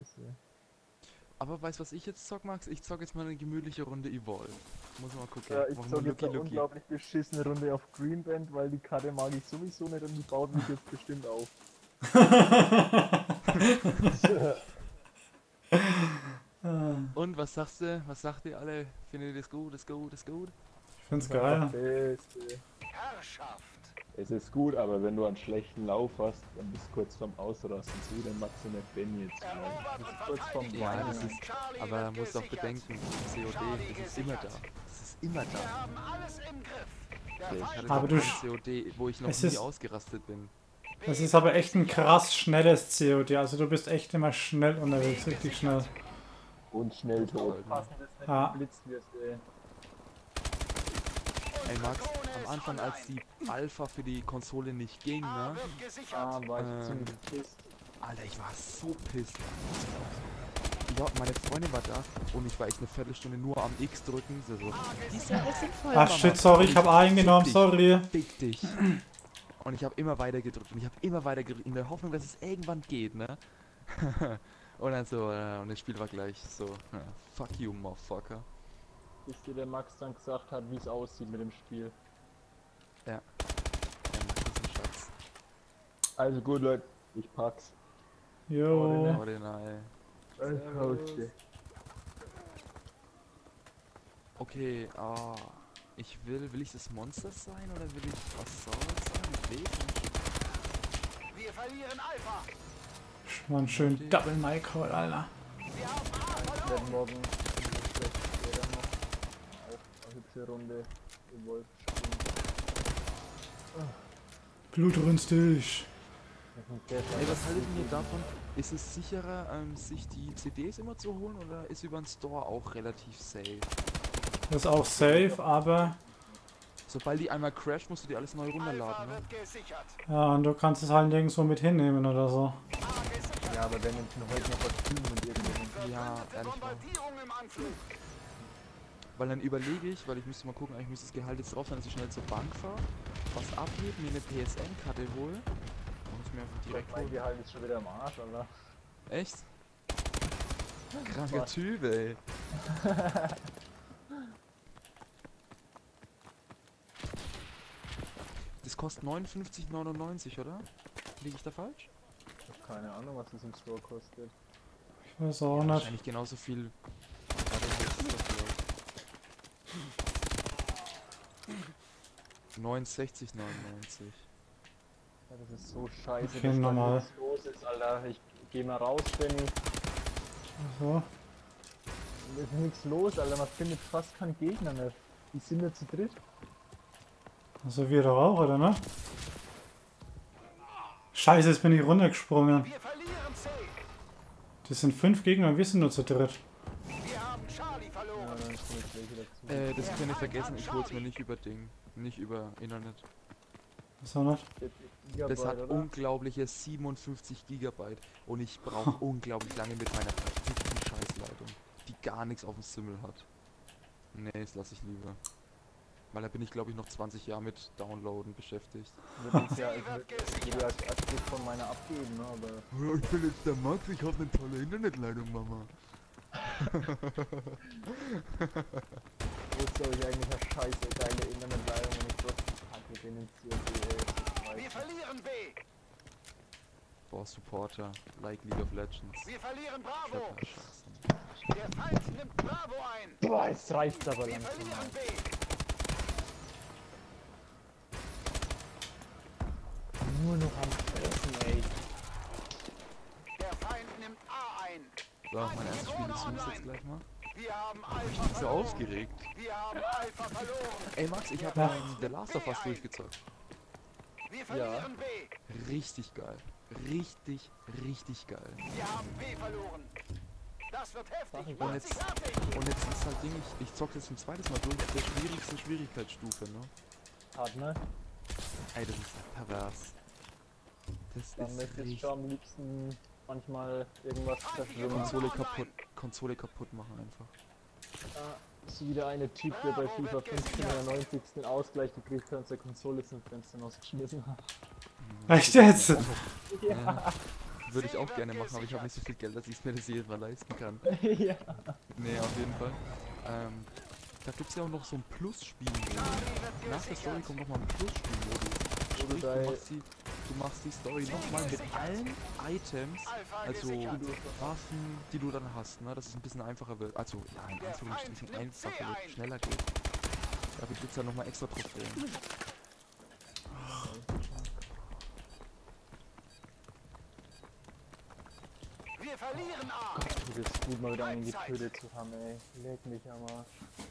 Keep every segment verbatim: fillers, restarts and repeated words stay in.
Aber weißt du, was ich jetzt zock, Max? Ich zock jetzt mal eine gemütliche Runde Evolve. Muss mal gucken. Ja, ich Machen zock wir jetzt eine unglaublich beschissene Runde auf Greenband, weil die Karte mag ich sowieso nicht und die baut mich jetzt bestimmt auf. Und was sagst du? Was sagt ihr alle? Findet ihr das gut? Ist gut? Ist gut? Ich find's Das ist einfach geil. Beste. Herrschaft. Es ist gut, aber wenn du einen schlechten Lauf hast, dann bist du kurz vorm Ausrasten. So, dann magst du nicht Ben jetzt. Erobert und kurz vorm verteidigt Ja, die das Basis. ist, Charlie aber wird musst auch gesichert. bedenken, C O D, das ist immer da. Das ist immer Wir da. haben alles im Griff. Der Ich Feind hatte Aber noch du kein sch- C O D, wo ich noch es nie ist- ausgerastet bin. Das ist aber echt ein krass schnelles C O D. Also du bist echt immer schnell unterwegs, richtig schnell. Und schnell tot. Passen, dass nicht Ah. geblitzt wirst, ey. Ey Max, am Anfang als die Alpha für die Konsole nicht ging, A ne? wird gesichert. Ah, war ich Ähm. ziemlich pisst. Alter, ich war so pisst. Ja, meine Freundin war da und ich war echt eine Viertelstunde nur am X drücken. So, so. Dieser Hessenfall, Ach shit, sorry, ich habe A eingenommen, sorry. Fick dich. Und ich habe immer weiter gedrückt und ich habe immer weiter gedrückt in der Hoffnung, dass es irgendwann geht, ne? Und dann so, äh, und das Spiel war gleich so, ja, fuck you, motherfucker. Bis dir der Max dann gesagt hat, wie es aussieht mit dem Spiel. Ja. Der Max ist ein Schatz. Also gut, Leute, ich pack's. Jo. Ordinal. Okay. Okay, ah. Ich will, will ich das Monster sein oder will ich was soll sein? Ich weiß nicht. Wir verlieren Alpha. Mann, schön Double Mic Call, Alter. Wir haben A Ich verloren. werde morgen vielleicht später noch auch eine hübsche Runde Evolve spielen. Blutrünstig. Ey, was haltet ihr davon? Ist es sicherer, ähm, sich die C Ds immer zu holen oder ist über den Store auch relativ safe? Das ist auch safe, aber Sobald die einmal crasht, musst du die alles neu runterladen, Alpha ne? wird gesichert. ja, und du kannst es halt nirgendwo mit hinnehmen oder so. A gesichert. Ja, aber wenn wir heute noch was tun und irgendwie. Ja, Verbündete ehrlich wahr. Bombardierung im Anflug. Weil dann überlege ich, weil ich müsste mal gucken, eigentlich müsste das Gehalt jetzt drauf sein, dass ich schnell zur Bank fahre, was abhebe, mir eine P S N-Karte hole und ich mir einfach direkt Mein hole. Gehalt ist schon wieder am Arsch, aber. Echt? Kranker Typ, ey. Das kostet neunundfünfzig neunundneunzig, oder? Liege ich da falsch? Ich hab keine Ahnung, was das im Store kostet. Ich weiß auch nicht. Wahrscheinlich genauso viel. Warte, wo ist das überhaupt? neunundsechzig neunundneunzig. Ja, das ist so scheiße, Okay, dass da normal. nichts los ist, Alter. Ich geh mal raus, Benny. So. Es ist nichts los, Alter. Man findet fast keinen Gegner mehr. Die sind nur zu dritt. Also wir doch auch, oder ne? Scheiße, jetzt bin ich runtergesprungen. Wir verlieren C. Das sind fünf Gegner und wir sind nur zu dritt. Wir haben Charlie Ja, verloren. dann ist jetzt welche dazu. Äh, das könnt ihr vergessen, ich hol's mir nicht über Ding. Nicht über Internet. Was auch nicht? Das hat oder? unglaubliche siebenundfünfzig Gigabyte und ich brauche unglaublich lange mit meiner verfickten Scheißleitung, die gar nichts auf dem Simmel hat. Nee, das lasse ich lieber. Weil da bin ich glaube ich noch zwanzig Jahre mit Downloaden beschäftigt. Würde ich ja, ich würde ich würde als als Stück von meiner abgeben, ne? Aber Ich bin jetzt der Max, ich habe eine tolle Internetleitung, Mama. wo soll ich eigentlich eine scheiße geile Internetleitung, wenn ich trotzdem kacke bin in C O D, ey, das Wir ist verlieren B. Boah, Supporter, like League of Legends. Wir verlieren Bravo. Schöpfer, Scheiße. Der Feind nimmt Bravo ein. Boah, es reicht aber Wir langsam. verlieren B. Nur noch am Fressen, ey. Der Feind nimmt A ein. So, mein erstes Spiel ist Suicide jetzt gleich mal. Wir haben Alpha Ich bin so verloren. aufgeregt. Wir haben Alpha verloren. Ey Max, ich habe Ja. ähm, The Last of Us durchgezockt. Wir verlieren B. Richtig geil. Richtig, richtig geil. Wir haben B verloren. Das wird heftig. Und Macht jetzt, sich fertig. und jetzt ist halt Ding, ich, ich zock jetzt ein zweites Mal durch auf der schwierigsten Schwierigkeitsstufe, ne? Partner, Ey, das ist pervers. Das dann ist möchte ich richtig. schon am liebsten manchmal irgendwas verschwimmen. Konsole kaputt, Konsole kaputt machen einfach. Ah, so wie der eine Typ, der bei FIFA fünfzehnhundertneunzig den Ausgleich gekriegt hat und seine Konsole zum Fenster rausgeschmissen hat. Echt jetzt? Ja. würde ich auch gerne machen, aber ich habe nicht so viel Geld, dass ich es mir das jedes Mal leisten kann. Ja. Nee, auf jeden Fall. Ähm, da gibt es ja auch noch so ein Plus-Spiel-Modus. Nach der Story kommt nochmal ein Plus-Spiel-Modus. Sprich, du bei- machst die, du machst die Story nochmal mit allen Items, also Waffen, die du dann hast, ne? Dass es ein bisschen einfacher wird. Also, ja, in Anführungsstrichen einfacher wird, schneller geht. Dafür gibt es ja nochmal extra Trophäen. Wir verlieren A. Das ist gut, mal wieder einen getötet zu haben, ey. Leg mich am Arsch.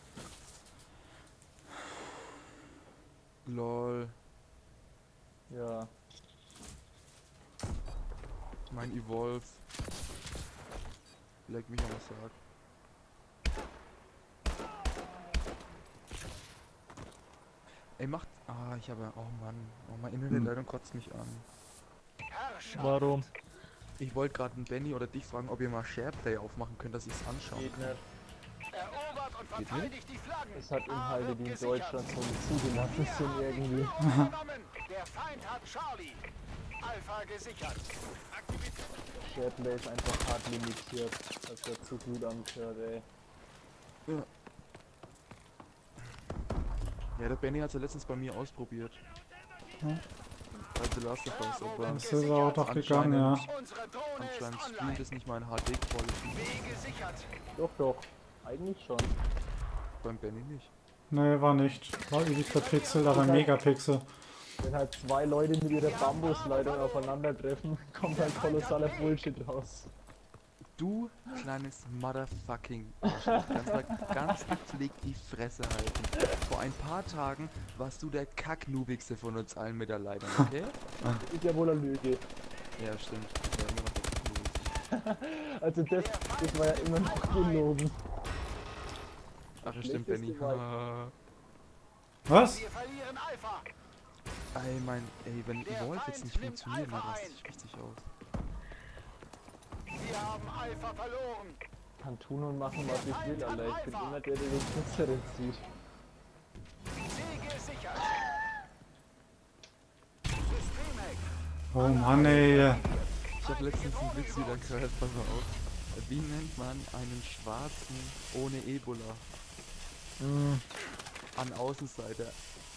Lol. Ja. Mein Evolve. Leck mich am Sack. Ey, macht... Ah, ich habe... Oh Mann. Oh, mein Internetleitung kotzt mich an. Herrschaft. Warum? Ich wollte gerade einen Benny oder dich fragen, ob ihr mal Shareplay aufmachen könnt, dass ich es anschauen Geht kann. nicht. Erobert und Geht verteidigt die Flaggen. Es hat A Inhalte, wird die in gesichert. Deutschland so nicht zugelassen sind irgendwie. Genommen. Der Feind hat Charlie. Alpha gesichert. Shareplay ist einfach hart limitiert. Das wird zu gut angehört, ey. Ja. Ja, der Benny hat es ja letztens bei mir ausprobiert. Hm? Bei The Last of Us, aber Das ist auch doch gegangen, ja. Unsere Drohne ist anscheinend streamt online. es nicht mal in H D-Quality. B gesichert. Doch, doch. Eigentlich schon. Beim Benny nicht. Nee, war nicht. War üblich verpixelt, aber Megapixel. Wenn halt zwei Leute mit ihrer Bambusleitung aufeinandertreffen, kommt halt kolossaler Bullshit raus. Du kleines Motherfucking Arschloch. Ganz, mal ganz gepflegt die Fresse halten. Vor ein paar Tagen warst du der Kacknubigste von uns allen mit der Leitung, okay? Ist ja wohl eine Lüge. Ja, stimmt. Ich war immer noch der Kacknubigste. Also das, das war ja immer noch gelogen. Ach ja, stimmt, Benny. Schlechteste Wahl. Ah. Was? Wir verlieren Alpha. Ey, mein, ey, wenn Der Evolve Feind jetzt nicht nimmt funktioniert, dann Alpha raste ein. ich richtig aus. Wir haben Alpha verloren. Kann tun und machen, was ich will, Alter. Ich bin immer der, der den Kürzeren zieht. C gesichert. Systemhack. Oh Mann, ey. Ich habe letztens einen Witz wieder gehört, pass mal auf. Wie nennt man einen Schwarzen ohne Ebola? Mm. An Außenseiter.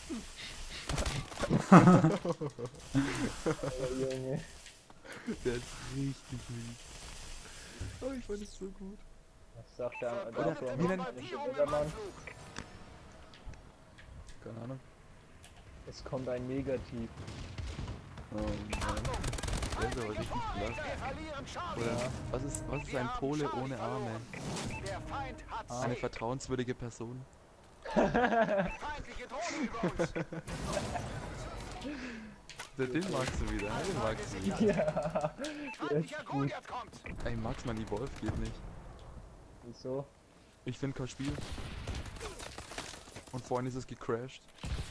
Oh, Junge. Der ist richtig mies. Oh, ich fand es so gut. Was sagt der Oder Doktor? wie nennt- Bombardierung im Wettermann? Anflug. Keine Ahnung. Es kommt ein Negativ. Oh Mann. Der ist aber richtig blass. Wir verlieren Charlie. Oder was ist, was ist ein Pole ohne Arme? Der Feind hat Eine C. vertrauenswürdige Person. Feindliche Drohne über uns. Den, den magst du wieder, ne? Den magst du wieder. Ja, der Feindlicher ist gut. Goliath kommt. Ey, Max, man, Evolve geht nicht. Wieso? Ich finde kein Spiel. Und vorhin ist es gecrashed.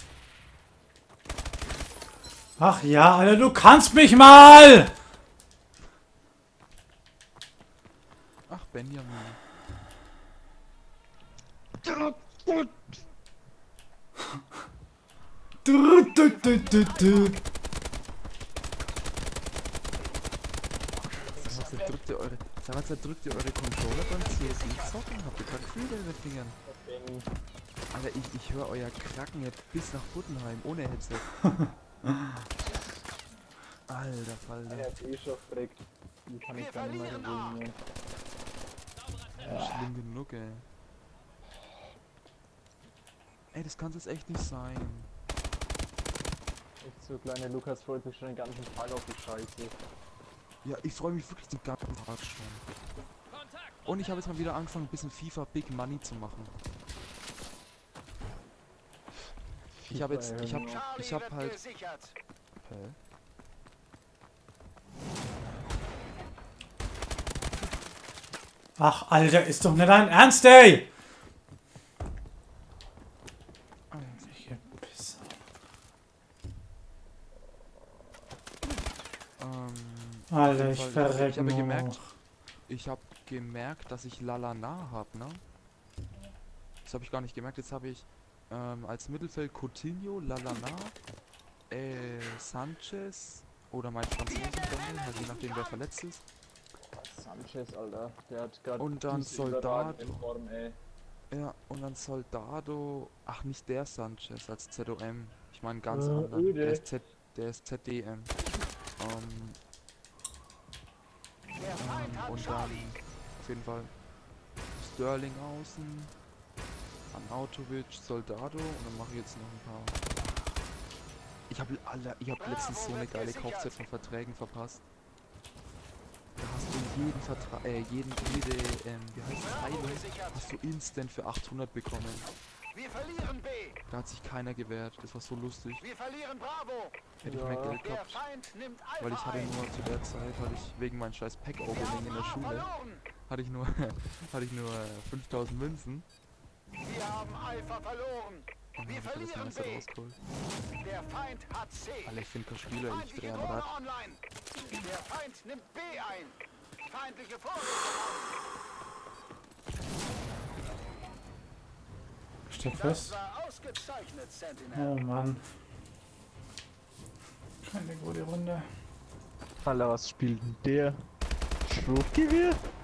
Ach ja, Alter, du kannst mich mal! Ach, Benjamin. Du, du, du, du, du. Sag mal, zerdrückt ihr eure, sag mal, zerdrückt ihr eure Controller beim C S I-Zocken? Habt ihr gerade Gefühle in den Fingern? Benny. Alter, ich, ich höre euer Knacken jetzt bis nach Buttenheim, ohne Headset. Alter Er Falter. ist eh schon verreckt. Die kann ich Wir gar nicht mehr verlieren A. gewinnen. Schlimm genug, ey. Ey, das kann es jetzt echt nicht sein. Echt so, kleine Lukas freut sich schon den ganzen Tag auf die Scheiße. Ja, ich freue mich wirklich den ganzen Tag schon. Und ich habe jetzt mal wieder angefangen, ein bisschen FIFA Big Money zu machen. Ich habe jetzt, ich habe, Charlie ich habe wird halt... gesichert. Hä? Ach, Alter, ist doch nicht dein Ernst, ey! Welche Pisse. Ähm, Alter, auf ich jeden Fall, verreck ich habe nur gemerkt, noch. ich habe gemerkt, dass ich Lalana habe, ne? Das habe ich gar nicht gemerkt. Jetzt habe ich ähm, als Mittelfeld Coutinho, Lalana, äh, Sanchez Oder mein Franzosen-Daniel, also je nachdem wer verletzt ist. Sanchez, Alter. Der hat gerade. Und dann Diese Soldat. überragende Form, ey. Ja, und dann Soldado. Ach, nicht der Sanchez als Z O M. Ich meine ganz Äh, anderen. Öde. Der ist, Z, der ist Z D M. Ähm, Der Feind ähm, hat und dann Charlie. auf jeden Fall Sterling außen. Anautovic, Soldado. Und dann mache ich jetzt noch ein paar. Ich habe ich hab letztens so eine geile Kaufzeit von Verträgen verpasst. Da hast du jeden Vertrag, äh, jeden, jede, ähm, wie heißt es, Heilung, hast du instant für achthundert bekommen. Wir verlieren B. Da hat sich keiner gewehrt, das war so lustig. Wir verlieren Bravo. Hätte ich Ja. mehr Geld Der gehabt, Feind nimmt Alpha weil ich hatte ein. nur zu der Zeit, hatte ich wegen meinem scheiß Wir Pack-Opening haben in der A Schule, verloren. hatte ich nur, hatte ich nur äh, fünftausend Münzen. Wir haben Alpha verloren. Und dann Wir habe ich mir das verlieren Messer B. rausgeholt. Der Feind hat C. Alter, ich finde kein Spieler, ich Feindliche drehe am Drohne Rad. online. Der Feind nimmt B ein. Feindliche Vorräte. Steht Das fest. war ausgezeichnet, Sentinel. Oh Mann. Keine gute Runde. Alter, was spielt denn der? Schrotgewehr?